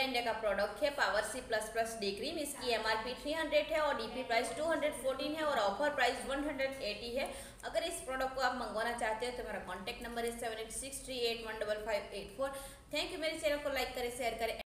India का product है power C plus plus day cream. इसकी एमआरपी 300 है और डीपी प्राइस 214 है और ऑफर प्राइस 180 है। अगर इस प्रोडक्ट को आप मंगवाना चाहते हो तो मेरा कॉन्टैक्ट नंबर है 7863815584। Thank you. मेरे चैनल को लाइक करें, शेयर करें।